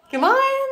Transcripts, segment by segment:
Godmorgen!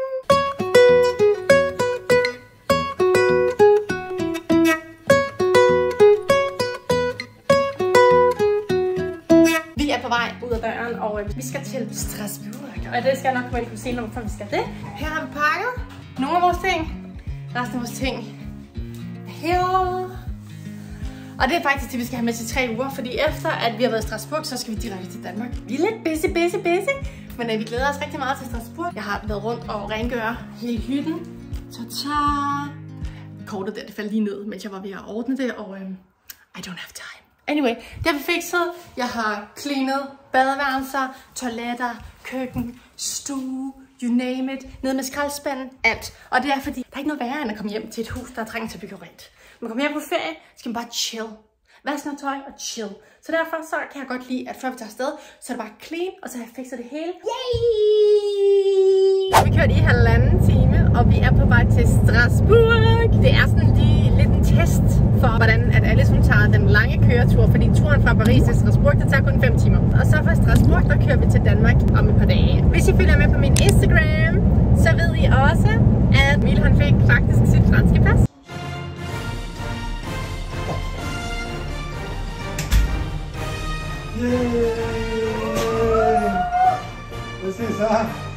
Vi er på vej ud af døren, og vi skal til Strasbourg. Og det skal jeg nok komme ind på senere, hvorfor vi skal det. Her har vi pakket nogle af vores ting. Resten af vores ting er her. Og det er faktisk det, vi skal have med til 3 uger, fordi efter at vi har været i Strasbourg, så skal vi direkte til Danmark. Vi er lidt busy. Men vi glæder os rigtig meget til Strasbourg. Jeg har været rundt og rengøre hele hytten. Kortet der, det faldt lige ned, mens jeg var ved at ordne det, og I don't have time. Anyway, det har vi fikset. Jeg har cleanet badeværelser, toiletter, køkken, stue, you name it, ned med skraldespanden, alt. Og det er fordi, der er ikke noget værre end at komme hjem til et hus, der er trængt til at bygge rent. Man kommer hjem på ferie, skal man bare chill. Vask noget tøj og chill. Så derfor så kan jeg godt lide, at før vi tager afsted, så er det bare clean, og så har jeg fikset det hele. Yay! Vi kørte i 1,5 time, og vi er på vej til Strasbourg. Det er sådan lige lidt en test for, hvordan at Alice hun tager den lange køretur, fordi turen fra Paris til Strasbourg, det tager kun 5 timer. Og så fra Strasbourg, der kører vi til Danmark om et par dage. Hvis I følger med på min Instagram, så ved I også, at Emil han fik faktisk sit franske pas. Hvad siger så?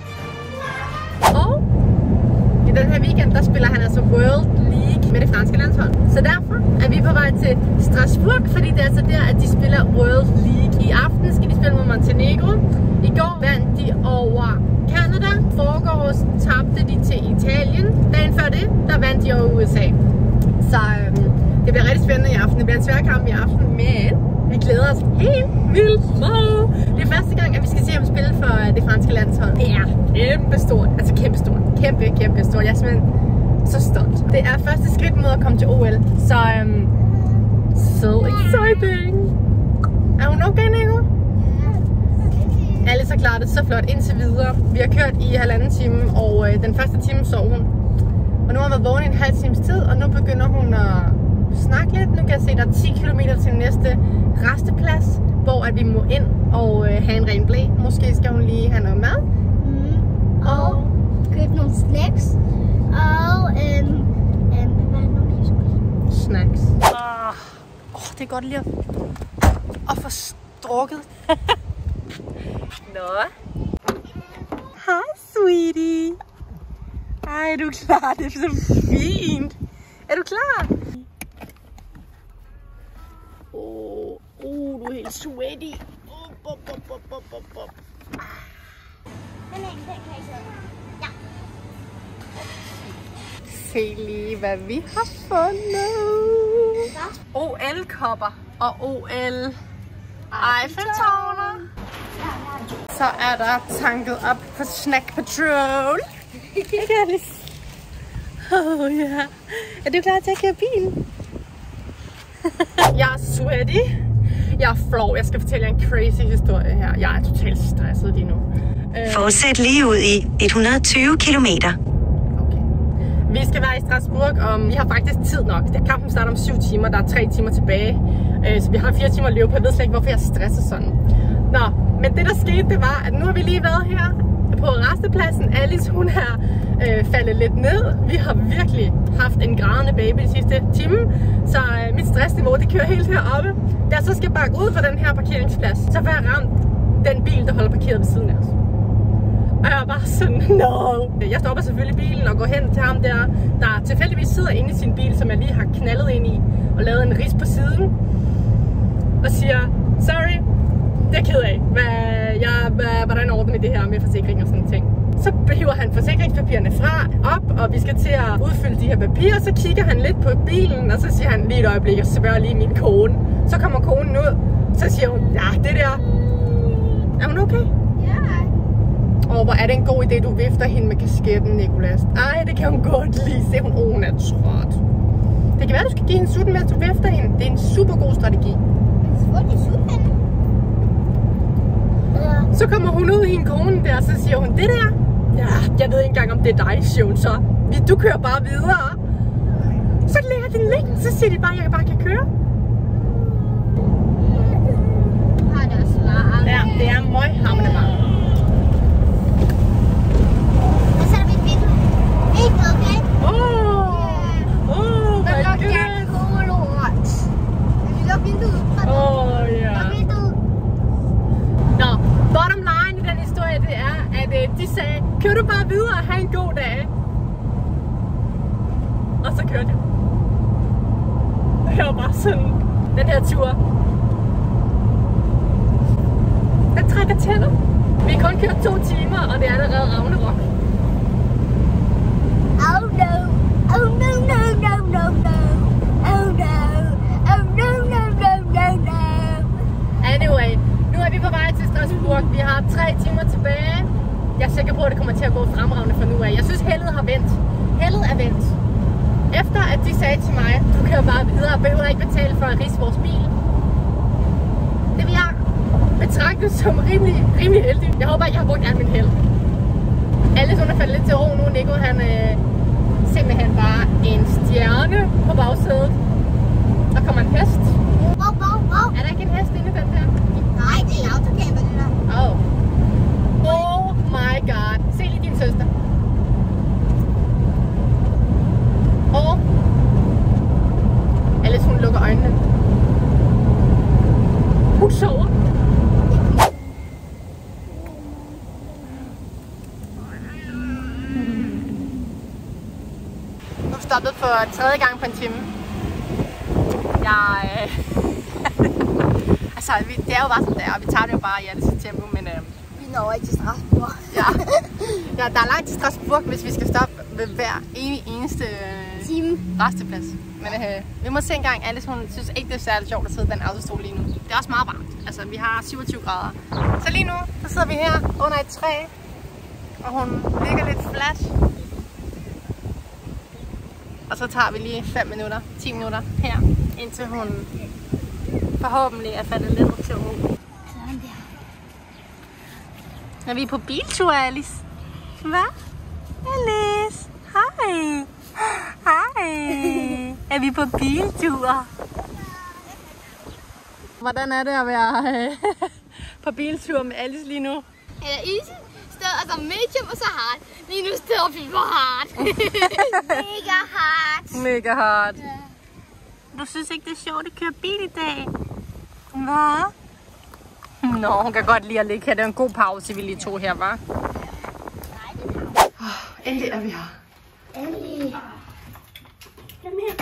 Og i den her weekend, der spiller han altså World League med det franske landshold. Så derfor er vi på vej til Strasbourg, fordi det er altså der, at de spiller World League. I aften skal de spille mod Montenegro. I går vandt de over Canada. Forgårs tabte de til Italien. Dagen før det, der vandt de over USA. Så det bliver rigtig spændende i aften. Det bliver en svær kamp i aften, men vi glæder os helt vildt meget. Det er første gang, at vi skal se ham spille for det franske landshold. Det er kæmpestort. Altså kæmpestort. Kæmpestort. Jeg er simpelthen så stolt. Det er første skridt mod at komme til OL. Så so exciting. Er hun okay, Nico? Alice har klaret det så flot indtil videre. Vi har kørt i 1,5 time, og den første time sov hun. Og nu har hun været vågen i en halv times tid, og nu begynder hun at snakke lidt. Nu kan jeg se, at der er 10 km til næste resteplads, hvor at vi må ind og have en ren blæ. Måske skal hun lige have noget mad. Og købe nogle snacks. Og snacks. Det er godt lige at få strukket. Nå. Hej, sweetie. Ej, er du klar? Det er så fint. Er du klar? Du er helt sweaty. Ja. Se lige, hvad vi har fundet. OL-kopper og OL Eiffeltårner. Så er der tanket op på Snack Patrol. Ikke, Alice? Ja. Er du klar til at køre bil? Jeg er sweaty. Jeg er flov. Jeg skal fortælle jer en crazy historie her. Jeg er totalt stresset lige nu. Fortsæt lige ud i 120 kilometer. Okay. Vi skal være i Strasbourg, og vi har faktisk tid nok. Kampen starter om 7 timer. Der er 3 timer tilbage. Så vi har 4 timer at løbe på. Jeg ved slet ikke, hvorfor jeg stresser sådan. Nå, men det der skete, det var, at nu har vi lige været her på rastepladsen. Alice, hun er faldet lidt ned. Vi har virkelig haft en grædende baby de sidste time. Så mit stressniveau, det kører helt heroppe. Da jeg så skal bakke ud fra den her parkeringsplads, så får jeg ramt den bil, der holder parkeret ved siden af os. Og jeg var bare sådan, no. Jeg stopper selvfølgelig bilen og går hen til ham der tilfældigvis sidder inde i sin bil, som jeg lige har knaldet ind i og lavet en ris på siden. Og siger, sorry, det er ked af. Hvordan ordner vi det her med forsikring og sådan ting? Så hiver han forsikringspapirerne op, og vi skal til at udfylde de her papirer. Så kigger han lidt på bilen, og så siger han lige et øjeblik, jeg spørger lige min kone. Så kommer konen ud, så siger hun, ja, det der. Er hun okay? Ja. Og hvor er det en god idé, du vifter hende med kasketten, Nicolas. Ej, det kan hun godt lide. Se, hun er træt. Det kan være, du skal give hende sutten, mens du vifter hende. Det er en super god strategi. Hvor er det sutten? Så kommer hun ud i en kone der, og så siger hun, det der? Ja, jeg ved ikke engang, om det er dig, siger hun så. Du kører bare videre. Så lærer den ligge, så siger de bare, at jeg bare kan køre. Har det også varmt? Ja, det er møghamrende varmt. sagde, kør du bare videre og have en god dag. Og så kørte jeg. Det var bare sådan, den her tur. Den trækker tættere. Vi har kun kørt 2 timer, og det er allerede Ragnarok. Oh no. Oh no, no, no, no, no. Oh no. Oh no, no, no, no, no. Anyway, nu er vi på vej til Strasbourg. Vi har 3 timer tilbage. Jeg er sikker på, at det kommer til at gå fremragende fra nu af. Jeg synes, heldet har vendt. Heldet er vendt. Efter at de sagde til mig, du kører bare videre og behøver ikke betale for at ridse vores bil. Det vil jeg betragte som rimelig heldig. Jeg håber, at jeg har brugt al min held. Alice, hun er faldet lidt til ro nu. Nico, han simpelthen bare en stjerne på bagsædet. Der kommer en hest. Wow. Er der ikke en hest inde i den der? Nej, det er en autocamper, det der. Oh my god. Se lige din søster. Og Alice, hun lukker øjnene. Hun sover. Nu er vi stoppet for 3. gang på en time. Altså, det er jo bare sådan der, og vi tager det jo bare i Alice's tempo, men Vi når ikke til Strasbourg. ja, der er langt til Strasbourg, hvis vi skal stoppe ved hver eneste Time. resteplads. Men vi må se en gang. Alice, hun synes ikke, det er særligt sjovt at sidde i den autostol lige nu. Det er også meget varmt. Altså, vi har 27 grader. Så lige nu, så sidder vi her under et træ, og hun ligger lidt flash. Og så tager vi lige 5 minutter, 10 minutter her, indtil hun forhåbentlig er faldet lidt til ro. Sådan der. Er vi på biltur, Alice? Hvad? Alice? Hej. Hej. Er vi på biltur? Hvordan er det at være på biltur med Alice lige nu? Eller Ise står altså medium og så hard. Lige nu står vi på hard. Mega hard. Mega hard. Du synes ikke, det er sjovt at køre bil i dag? Hvad? Nå, hun kan godt lide at ligge her. Det er en god pause, vi lige tog her, hva'? Endelig er vi her. Endelig. Kom her.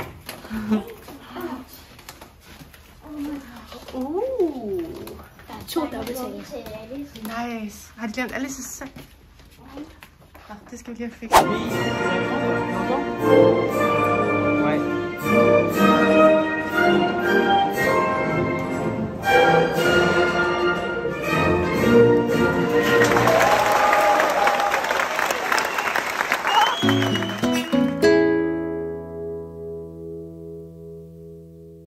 Der er 2 dobbeltsenge. Nice. Har de glemt Alice's seng? Nå, det skal vi lige have fikset.